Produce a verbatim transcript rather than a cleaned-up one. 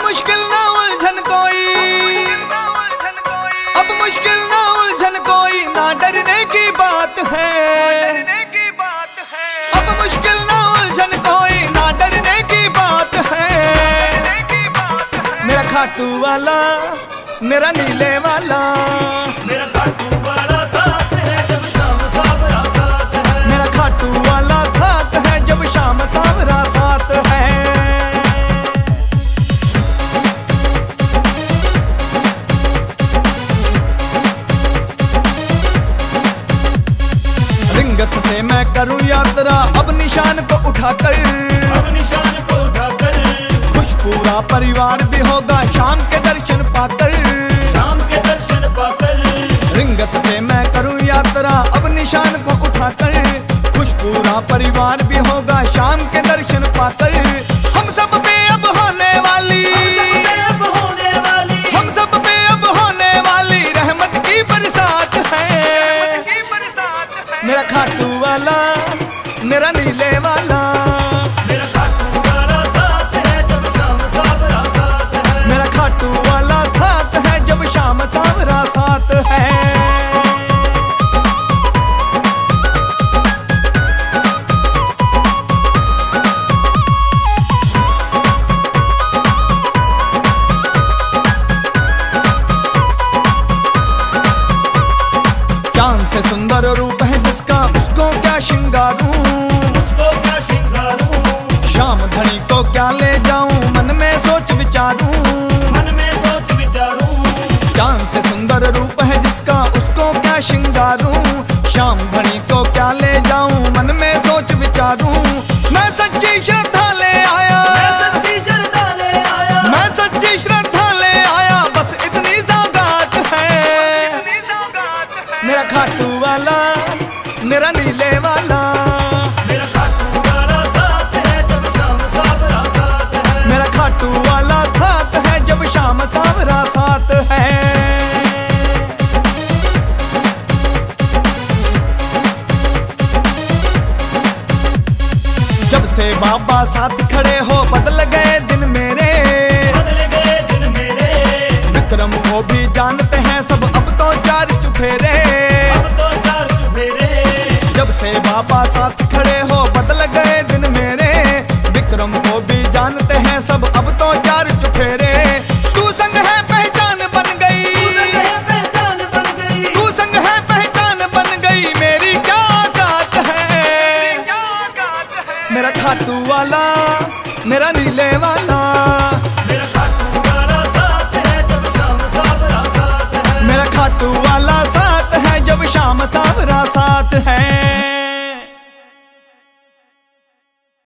मुश्किल ना उलझन कोई, अब मुश्किल ना उलझन कोई, ना डरने की बात है। अब मुश्किल ना उलझन कोई, ना डरने की बात है। मेरा खाटू वाला, मेरा नीले वाला, मेरा खाटू वाला साथ है जब शाम सावरा साथ है। मेरा खाटू वाला साथ है जब शाम सावरा साथ है। रिंगस से मैं करूं यात्रा अब निशान को उठाकर, अब निशान को उठाकर, खुश पूरा परिवार भी होगा शाम के दर्शन पाकर, शाम के दर्शन पाकर। रिंगस से मैं करूं यात्रा अब निशान को उठाकर, खुश पूरा परिवार भी होगा शाम के दर्शन पाकर। हम सब पे अब होने वाली, हम सब पे अब होने वाली, हम सब पे अब होने वाली रहमत की बरसात है। मेरा खाटू वाला, मेरा नीले वाला, मेरा खाटू वाला साथ है जब शाम सावरा साथ है। मेरा खाटू वाला साथ है जब शाम सावरा साथ है। चांद से सुंदर रूप है जिसका, उसको क्या श्रृंगारूं, उसको क्या श्रृंगारूं, शाम धनी को क्या ले जाऊं, मन में सोच विचारूं। मन में सोच विचारूं। चांद से सुंदर रूप है जिसका, उसको क्या श्रृंगारूं, शाम धनी को क्या ले जाऊं, मन में सोच विचारूं। मैं सच्ची श्रद्धा ले आया, मैं सच्ची श्रद्धा ले आया, मैं सच्ची श्रद्धा ले आया, बस इतनी सौगात है। मेरा खाटू वाला, मेरा नीले वाला, मेरा खाटू वाला साथ है जब शाम सावरा साथ है। मेरा खाटू वाला साथ है जब शाम सावरा साथ है। जब से बाबा साथ खड़े हो बदल गए दिन मेरे, बदल गए दिन मेरे, विक्रम को भी जानते हैं सब अब तो चार चुफेरे। अब तो चार चुफेरे। जब से बाबा साथ खड़े हो बदल गए दिन मेरे, विक्रम को भी जानते हैं सब अब तो चार चुफेरे। तू संग है पहचान बन गई, तू संग है पहचान बन गई, तू संग है पहचान बन गई, मेरी क्या औकात है। मेरा खाटू वाला, मेरा नीले वाला,